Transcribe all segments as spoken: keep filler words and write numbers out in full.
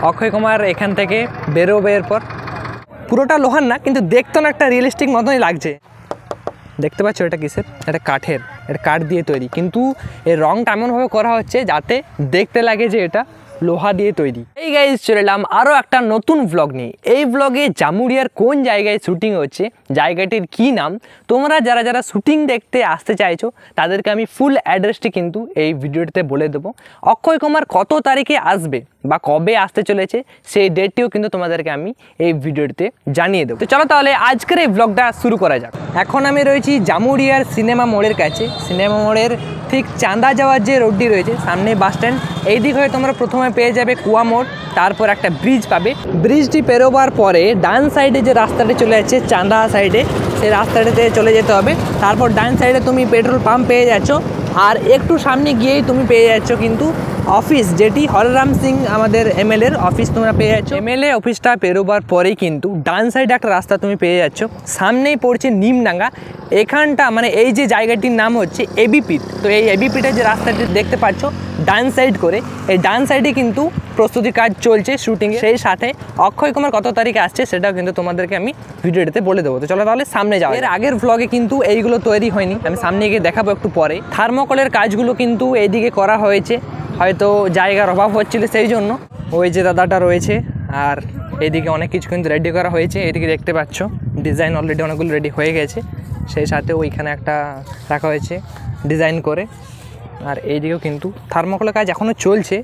অক্ষয় কুমার এখান থেকে বেরোবে এরপর। পুরোটা লোহার না, কিন্তু দেখতে না একটা রিয়েলিস্টিক মতনই লাগছে। দেখতে পাচ্ছ এটা কিসের? এটা কাঠের, এটা কাঠ দিয়ে তৈরি, কিন্তু এর রঙটা এমনভাবে করা হচ্ছে যাতে দেখতে লাগে যে এটা লোহা দিয়ে তৈরি। এই গাইজ চলে এলাম আরও একটা নতুন ব্লগ নিয়ে। এই ব্লগে জামুরিয়ার কোন জায়গায় শ্যুটিং হচ্ছে, জায়গাটির কি নাম, তোমরা যারা যারা শ্যুটিং দেখতে আসতে চাইছো তাদেরকে আমি ফুল অ্যাড্রেসটি কিন্তু এই ভিডিওটিতে বলে দেবো। অক্ষয় কুমার কত তারিখে আসবে বা কবে আসতে চলেছে সেই ডেটটিও কিন্তু তোমাদেরকে আমি এই ভিডিওটিতে জানিয়ে দেবো। তো চলো তাহলে আজকের এই ব্লগটা শুরু করা যাক। এখন আমি রয়েছি জামুরিয়ার সিনেমা মোড়ের কাছে। সিনেমা মোড়ের ঠিক চাঁদা যাওয়ার যে রোডটি রয়েছে, সামনে বাস স্ট্যান্ড, এই দিক হয়ে তোমরা প্রথমে পেয়ে যাবে কুয়া মোড়, তারপর একটা ব্রিজ পাবে। ব্রিজটি পেরোবার পরে ডান সাইডে যে রাস্তাটি চলে যাচ্ছে চাঁদা সাইডে, সেই রাস্তাটাতে চলে যেতে হবে। তারপর ডান সাইডে তুমি পেট্রোল পাম্প পেয়ে যাচ্ছ, আর একটু সামনে গিয়েই তুমি পেয়ে যাচ্ছ কিন্তু অফিস, যেটি হররাম সিং আমাদের এমএলএর অফিস তোমরা পেয়ে যাচ্ছ। এমএলএ অফিসটা পেরোবার পরেই কিন্তু ডান সাইডে একটা রাস্তা তুমি পেয়ে যাচ্ছ, সামনেই পড়ছে নিমডাঙ্গা। এখানটা মানে এই যে জায়গাটির নাম হচ্ছে এবিপিট। তো এই এবিপিটের যে রাস্তাটি দেখতে পাচ্ছ ডান সাইড করে, এই ডান সাইডে কিন্তু প্রস্তুতি কাজ চলছে শুটিংয়ে। সেই সাথে অক্ষয় কুমার কত তারিখে আসছে সেটাও কিন্তু তোমাদেরকে আমি ভিডিওটিতে বলে দেবো। তো চলো তাহলে সামনে যাও। এর আগের ভ্লগে কিন্তু এইগুলো তৈরি হয়নি, আমি সামনে গিয়ে দেখাবো একটু পরে। থার্মোকলের কাজগুলো কিন্তু এইদিকে করা হয়েছে, হয়তো জায়গার অভাব হচ্ছিল সেই জন্য। ওই যে দাদাটা রয়েছে, আর এইদিকে অনেক কিছু কিন্তু রেডি করা হয়েছে। এইদিকে দেখতে পাচ্ছ ডিজাইন অলরেডি অনেকগুলো রেডি হয়ে গেছে, সেই সাথে ওইখানে একটা রাখা হয়েছে ডিজাইন করে। আর এইদিকেও কিন্তু থার্মোকলের কাজ এখনও চলছে।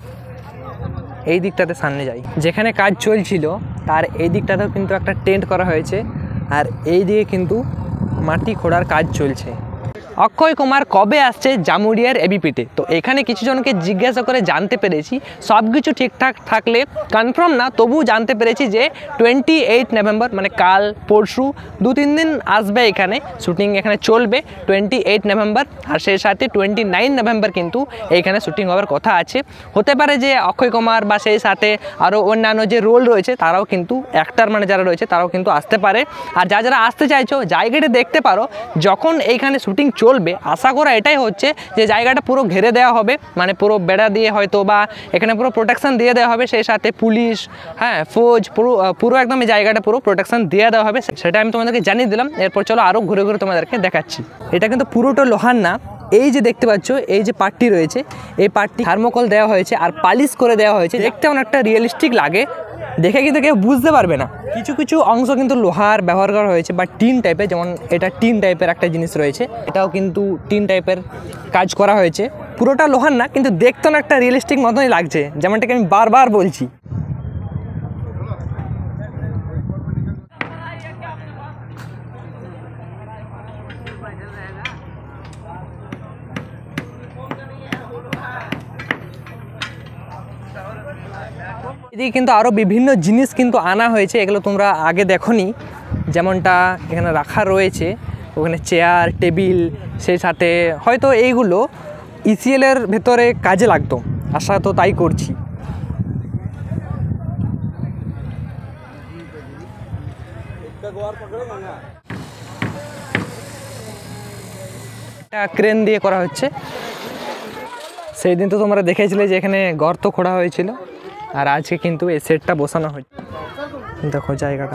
এই দিকটাতে সামনে যাই, যেখানে কাজ চলছিল তার এই দিকটাতেও কিন্তু একটা টেন্ট করা হয়েছে, আর এই দিকে কিন্তু মাটি খোঁড়ার কাজ চলছে। অক্ষয় কুমার কবে আসছে জামুরিয়ার এবিপিতে? তো এখানে কিছু জনকে জিজ্ঞাসা করে জানতে পেরেছি, সব কিছু ঠিকঠাক থাকলে কনফার্ম না, তবুও জানতে পেরেছি যে টোয়েন্টি এইট নভেম্বর মানে কাল পরশু দু তিন দিন আসবে এখানে, শ্যুটিং এখানে চলবে টোয়েন্টি এইট নভেম্বর। আর সেই সাথে টোয়েন্টি নাইন নভেম্বর কিন্তু এইখানে শ্যুটিং হওয়ার কথা আছে। হতে পারে যে অক্ষয় কুমার বা সেই সাথে আরও অন্যান্য যে রোল রয়েছে তারাও কিন্তু, অ্যাক্টার মানে যারা রয়েছে তারাও কিন্তু আসতে পারে। আর যারা যারা আসতে চাইছো জায়গাটা দেখতে পারো, যখন এইখানে শ্যুটিং চলবে আশা করা এটাই হচ্ছে যে জায়গাটা পুরো ঘিরে দেওয়া হবে, মানে পুরো বেড়া দিয়ে হয়তো বা এখানে পুরো প্রোটেকশন দিয়ে দেওয়া হবে, সেই সাথে পুলিশ, হ্যাঁ ফৌজ, পুরো পুরো একদম এই জায়গাটা পুরো প্রোটেকশন দিয়ে দেওয়া হবে। সেটা আমি তোমাদেরকে জানিয়ে দিলাম। এরপর চলো আরও ঘুরে ঘুরে তোমাদেরকে দেখাচ্ছি। এটা কিন্তু পুরোটা লোহার না, এই যে দেখতে পাচ্ছ এই যে পার্টটি রয়েছে, এই পার্টটি থার্মোকল দেওয়া হয়েছে আর পালিশ করে দেওয়া হয়েছে, দেখতে অনেকটা রিয়েলিস্টিক লাগে। দেখে কিন্তু কেউ বুঝতে পারবে না। কিছু কিছু অংশ কিন্তু লোহার ব্যবহার করা হয়েছে বা টিন টাইপের, যেমন এটা টিন টাইপের একটা জিনিস রয়েছে, এটাও কিন্তু টিন টাইপের কাজ করা হয়েছে। পুরোটা লোহার না, কিন্তু দেখতে না একটা রিয়েলিস্টিক মতনই লাগছে, যেমনটাকে আমি বারবার বলছি। এদিকে কিন্তু আরও বিভিন্ন জিনিস কিন্তু আনা হয়েছে, এগুলো তোমরা আগে দেখোনি। যেমনটা এখানে রাখা রয়েছে, ওখানে চেয়ার টেবিল, সেই সাথে হয়তো এইগুলো ইসিএলের ভেতরে কাজে লাগতো, আশা তো তাই করছি। এটা ক্রেন দিয়ে করা হচ্ছে। সেই দিন তো তোমরা দেখেছিলে যে এখানে গর্ত খোঁড়া হয়েছিল, আর আজকে কিন্তু এই সেটটা বসানো হয়েছে। দেখো জায়গাটা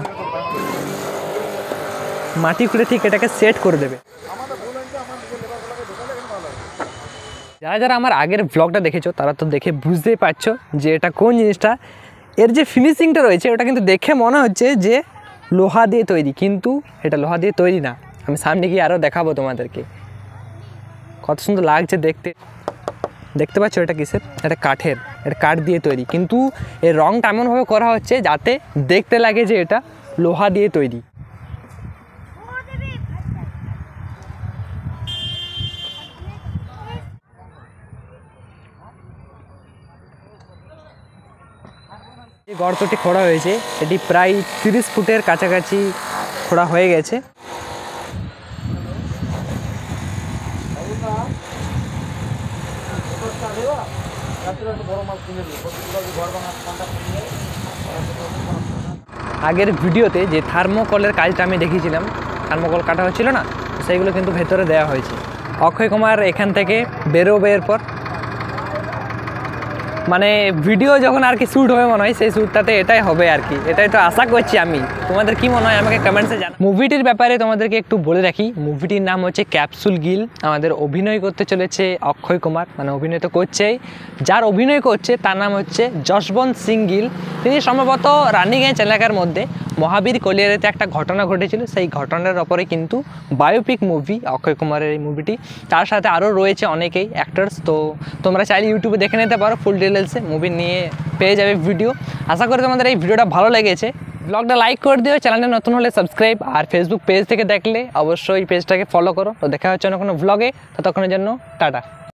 মাটি খুঁড়ে ঠিক এটাকে সেট করে দেবে। যারা যারা আমার আগের ব্লগটা দেখেছো তারা তো দেখে বুঝতেই পারছো যে এটা কোন জিনিসটা। এর যে ফিনিশিংটা রয়েছে ওটা কিন্তু দেখে মনে হচ্ছে যে লোহা দিয়ে তৈরি, কিন্তু এটা লোহা দিয়ে তৈরি না। আমি সামনে গিয়ে আরও দেখাবো তোমাদেরকে, কত সুন্দর লাগছে দেখতে। দেখতে পাচ্ছ এটা কিসের? এটা কাঠের, এটা কাঠ দিয়ে তৈরি, কিন্তু এর রঙটা এমনভাবে করা হচ্ছে যাতে দেখতে লাগে যে এটা লোহা দিয়ে তৈরি। এই গর্তটি খোঁড়া হয়েছে, এটি প্রায় তিরিশ ফুটের কাছাকাছি খোঁড়া হয়ে গেছে। আগের ভিডিওতে যে থার্মোকলের কাজটা আমি দেখিয়েছিলাম, থার্মোকল কাটা হচ্ছিল না, সেইগুলো কিন্তু ভেতরে দেওয়া হয়েছে। অক্ষয় কুমার এখান থেকে বেরোবে এরপর। মানে ভিডিও যখন আর কি শ্যুট হবে মনে হয় সেই শ্যুটটাতে এটাই হবে আর কি, এটাই তো আশা করছি আমি। তোমাদের কি মনে হয় আমাকে কমেন্টসে জানাও। মুভিটির ব্যাপারে তোমাদেরকে একটু বলে রাখি, মুভিটির নাম হচ্ছে ক্যাপসুল গিল। আমাদের অভিনয় করতে চলেছে অক্ষয় কুমার, মানে অভিনয় তো করছেই, যার অভিনয় করছে তার নাম হচ্ছে যশবন্ত সিং গিল। তিনি সম্ভবত রানিগঞ্জ এলাকার মধ্যে মহাবীর কলিয়ারিতে একটা ঘটনা ঘটেছিল, সেই ঘটনার ওপরে কিন্তু বায়োপিক মুভি অক্ষয় কুমারের এই মুভিটি। তার সাথে আরও রয়েছে অনেকেই অ্যাক্টার্স, তো তোমরা চাইলে ইউটিউবে দেখে নিতে পারো ফুল ডিটেলসে, মুভি নিয়ে পেয়ে যাবে ভিডিও। আশা করি তোমাদের এই ভিডিওটা ভালো লেগেছে। ব্লগটা লাইক করে দিও, চ্যানেলটা নতুন হলে সাবস্ক্রাইব, আর ফেসবুক পেজ থেকে দেখলে অবশ্যই পেজটাকে ফলো করো। তো দেখা হচ্ছে অন্য কোনো ব্লগে, ততক্ষণের জন্য টাটা।